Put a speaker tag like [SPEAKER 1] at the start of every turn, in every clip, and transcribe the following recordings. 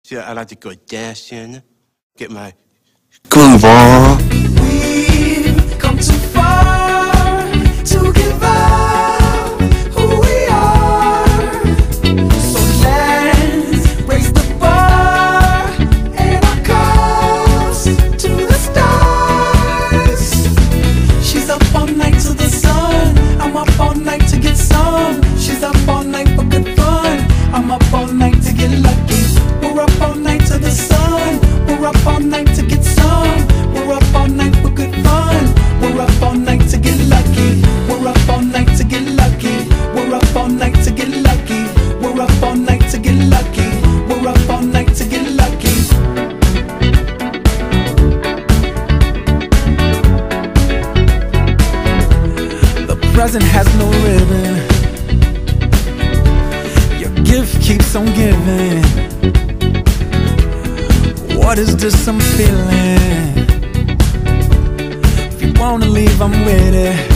[SPEAKER 1] So I like to go dancing, get my groove on.
[SPEAKER 2] We've come too far to give up who we are. So let's raise the bar and our cups to the stars. She's up all night to the sun, I'm up all night to get some. She's up all night for good fun, I'm up all night to get lucky. We're up all night to the sun, we're up all night to get some. We're up all night for good fun, we're up all night to get lucky. We're up all night to get lucky. We're up all night to get lucky. We're up all night to get lucky. We're up all night to get lucky. The present has no ribbon, your gift keeps on giving. What is this I'm feeling? If you wanna leave, I'm with it.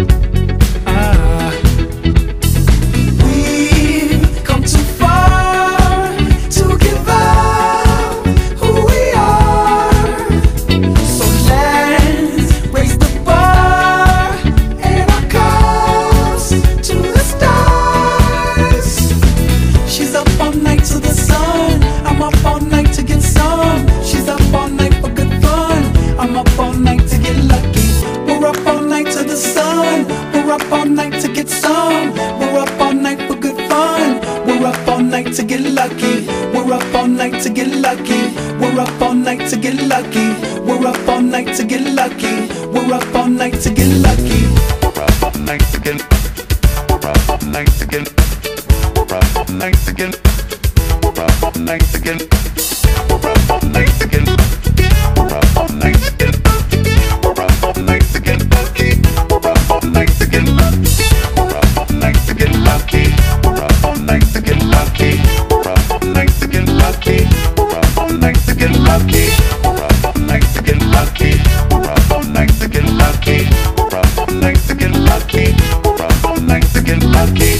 [SPEAKER 2] We've come too far to give up who we are. So let's raise the bar and our cups to the stars. She's up all night to the sun, I'm up all night to get some. She's up all night for good fun, I'm up all night to get lucky. We're up all night to the sun, we're up all night to get some. We're up all night for good fun, we're up all night to get lucky. We're up all night to get lucky. We're up all night to get lucky. We're up all night to get lucky. We're up all night to get lucky.
[SPEAKER 3] We're up all night to get. We're up all night to get. We're up all night to get. We're up all night to get. We're up all night to get. We're up all night to get. We're up all night to get lucky. We're up all night to get lucky. We're up all night to get lucky. We're up all night to get lucky. We're up all night to get lucky. We're up all night to get lucky. We're up all night to get lucky. We're up all night to get lucky. We're up all night to get lucky. We're up all night to get lucky.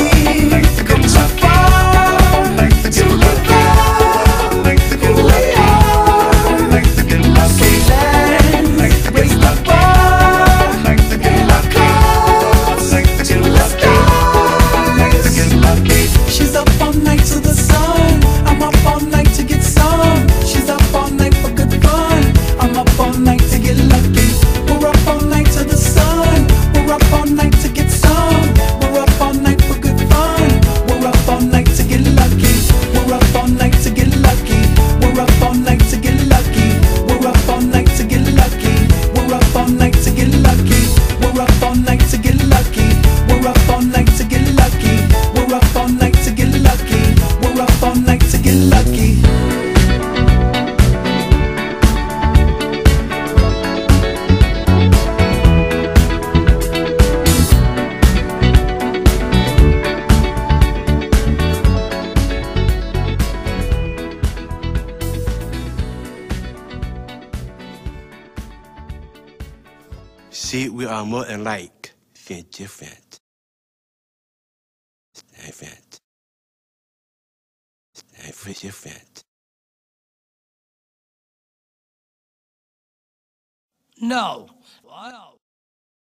[SPEAKER 2] She's up all night to the sun, I'm up all night to get some. She's up all night for good fun, I'm up all night to get lucky. We're up all night to the sun, we're up all night to get some. We're up all night for good fun, we're up all night to get lucky. We're up all night to get lucky. We're up all night to get lucky. We're up all night to get lucky. We're up all night to get lucky. We're up all night to get lucky. We're up all night to get lucky. We're up all night to get lucky. We're up all night to get lucky.
[SPEAKER 1] See, we are more alike than different. Different. Different.
[SPEAKER 4] No. Wow.